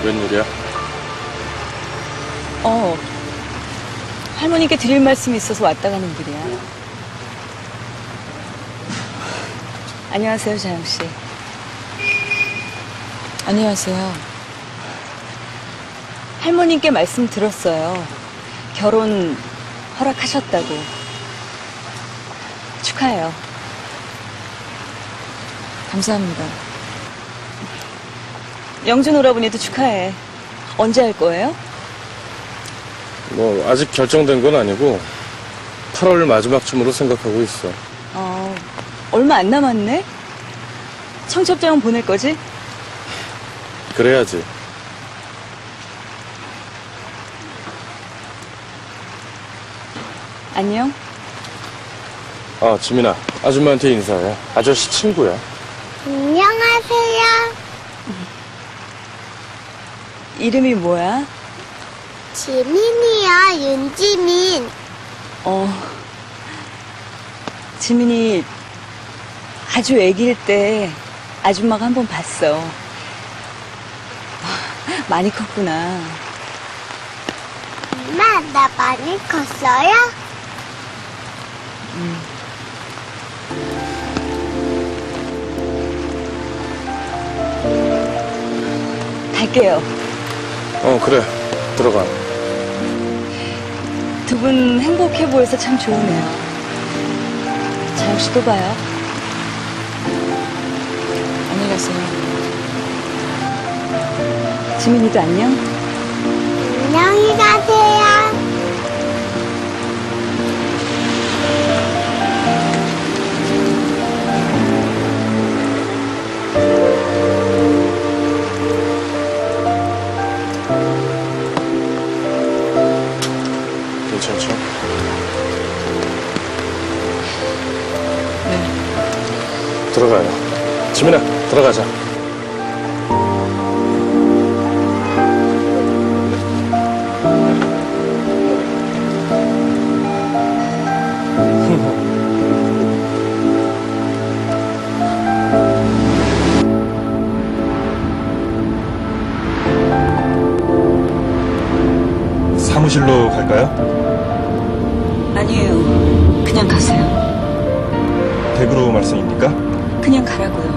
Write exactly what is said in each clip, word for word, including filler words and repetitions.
웬일이야? 어, 할머니께 드릴 말씀이 있어서 왔다 가는 길이야. 안녕하세요, 자영 씨. 안녕하세요. 할머니께 말씀 들었어요. 결혼 허락하셨다고. 축하해요. 감사합니다. 영준 오라버니도 축하해. 언제 할 거예요? 뭐 아직 결정된 건 아니고 팔월 마지막쯤으로 생각하고 있어. 어, 얼마 안 남았네? 청첩장은 보낼 거지? 그래야지. 안녕. 아, 지민아. 아줌마한테 인사해. 아저씨 친구야. 안녕하세요. 이름이 뭐야? 지민이야, 윤지민. 어, 지민이 아주 애기일 때 아줌마가 한 번 봤어. 많이 컸구나. 엄마, 나 많이 컸어요? 음. 갈게요. 어, 그래. 들어가. 두 분 행복해 보여서 참 좋으네요. 자영 씨 또 봐요. 안녕히 가세요. 지민이도 안녕? 안녕히 가세요. 괜찮죠? 네. 들어가요. 지민아, 들어가자. 사무실로 갈까요? 아니에요. 그냥 가세요. 댁으로 말씀입니까? 그냥 가라고요.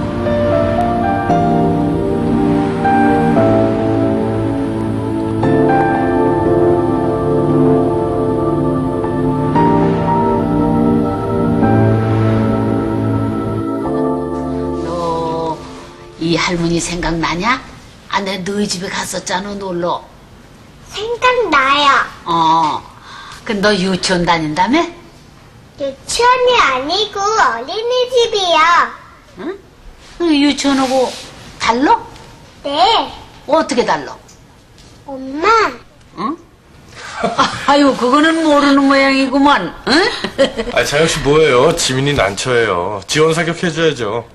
너 이 할머니 생각나냐? 아, 내가 너희 집에 갔었잖아, 놀러. 생각나요. 어. 그 너 유치원 다닌다며? 유치원이 아니고 어린이집이요. 응? 그 유치원하고 달러? 네. 어떻게 달러? 엄마, 응? 아유, 그거는 모르는 모양이구만. 응? 아, 자영 씨 뭐예요? 지민이 난처해요. 지원 사격해줘야죠.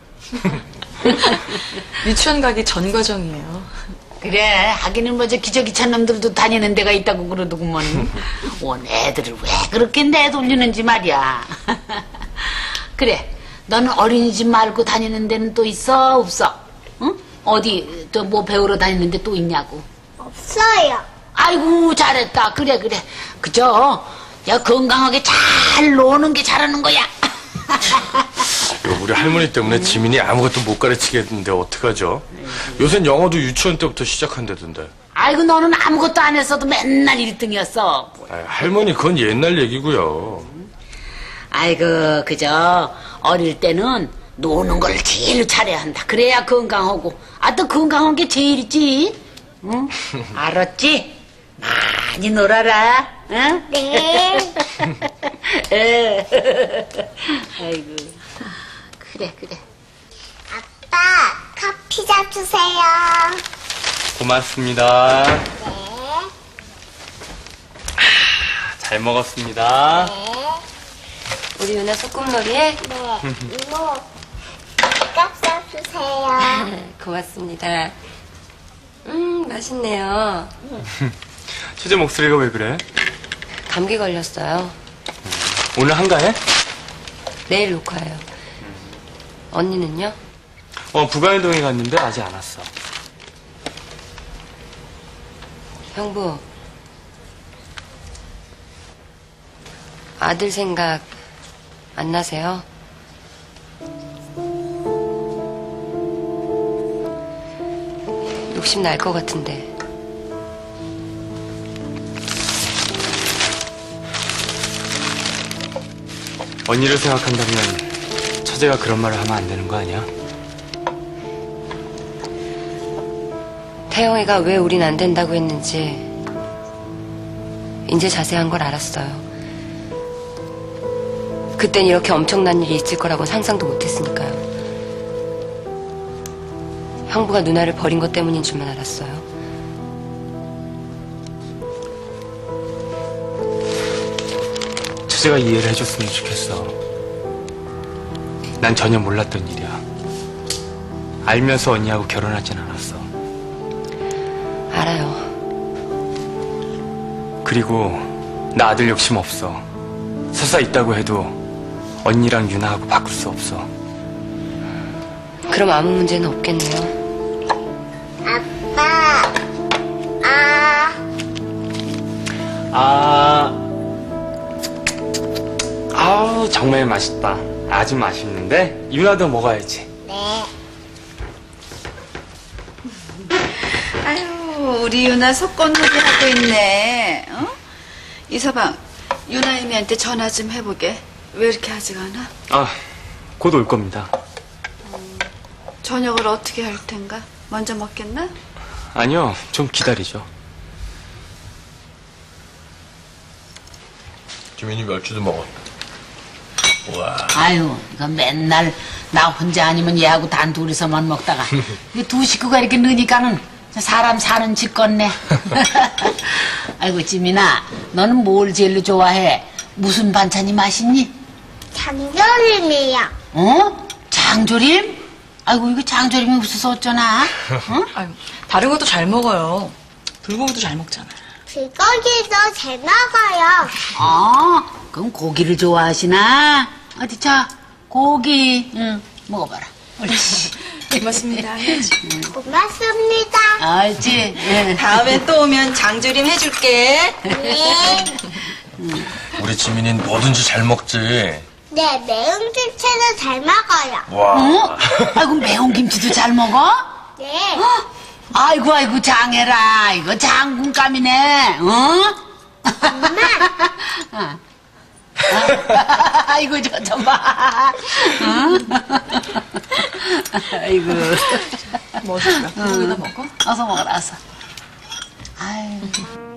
유치원 가기 전 과정이에요. 그래, 하기는 뭐 저 기저귀찬 놈들도 다니는 데가 있다고 그러더구먼. 온 애들을 왜 그렇게 내돌리는지 말이야. 그래, 너는 어린이집 말고 다니는 데는 또 있어, 없어? 응? 어디 또 뭐 배우러 다니는 데 또 있냐고. 없어요. 아이고, 잘했다. 그래, 그래. 그저 야, 건강하게 잘 노는 게 잘하는 거야. 우리 할머니 때문에 지민이 아무것도 못 가르치겠는데 어떡하죠? 요샌 영어도 유치원 때부터 시작한다던데. 아이고, 너는 아무것도 안 했어도 맨날 일 등이었어. 아, 할머니 그건 옛날 얘기고요. 아이고, 그저 어릴 때는 노는 걸 제일 잘해야 한다. 그래야 건강하고. 아, 또 건강한 게 제일이지. 응? 알았지? 많이 놀아라. 응? 네. 아이고. 그래, 그래. 아빠, 커피 잡수세요. 고맙습니다. 네. 잘 먹었습니다. 네. 우리 유나 소꿉놀이에 네. 이모, 값 잡수세요. 고맙습니다. 음, 맛있네요. 처제 목소리가 왜 그래? 감기 걸렸어요. 오늘 한가해? 내일 녹화해요. 언니는요? 어, 부가일동에 갔는데 아직 안 왔어. 형부, 아들 생각 안 나세요? 욕심 날 것 같은데. 언니를 생각한다면 처제가 그런 말을 하면 안 되는 거 아니야? 태영이가 왜 우린 안 된다고 했는지 이제 자세한 걸 알았어요. 그땐 이렇게 엄청난 일이 있을 거라고는 상상도 못했으니까요. 형부가 누나를 버린 것 때문인 줄만 알았어요. 처제가 이해를 해줬으면 좋겠어. 난 전혀 몰랐던 일이야. 알면서 언니하고 결혼하진 않았어. 알아요. 그리고 나 아들 욕심 없어. 설사 있다고 해도 언니랑 유나하고 바꿀 수 없어. 그럼 아무 문제는 없겠네요. 아빠, 아, 아, 아우 정말 맛있다. 아주 맛있는데 유나도 먹어야지. 네. 아유, 우리 유나 속건놀이 하고 있네. 어? 이서방, 유나이미한테 전화 좀 해보게. 왜 이렇게 아직 안 와? 아, 곧 올 겁니다. 저녁을 어떻게 할 텐가? 먼저 먹겠나? 아니요, 좀 기다리죠. 지민이 멸치도 먹어. 와. 아유, 이거 맨날 나 혼자 아니면 얘하고 단 둘이서만 먹다가 이 두 식구가 이렇게 느니까는 사람 사는 집 같네. 아이고, 지민아, 너는 뭘 제일 좋아해? 무슨 반찬이 맛있니? 장조림이요. 어? 장조림? 아이고, 이거 장조림이 없어서 어쩌나? 어? 아유, 다른 것도 잘 먹어요. 불고기도 잘 먹잖아. 불고기도 잘 먹어요. 아, 그럼 고기를 좋아하시나? 어디 자, 고기. 응, 먹어봐라. 옳지. 고맙습니다. 고맙습니다. 알지? 예. 다음에 또 오면 장조림 해줄게. 네. 우리 지민이는 뭐든지 잘 먹지. 네, 매운 김치도 잘 먹어요. 와. 어? 아이고, 매운 김치도 잘 먹어? 네. 아이고, 아이고, 장해라. 이거 장군감이네, 어? 엄마. 아이고, 저, 저 봐. 어? 아이고. 멋있다. 고기나 먹어? 어서 먹어라, 어서. 아유.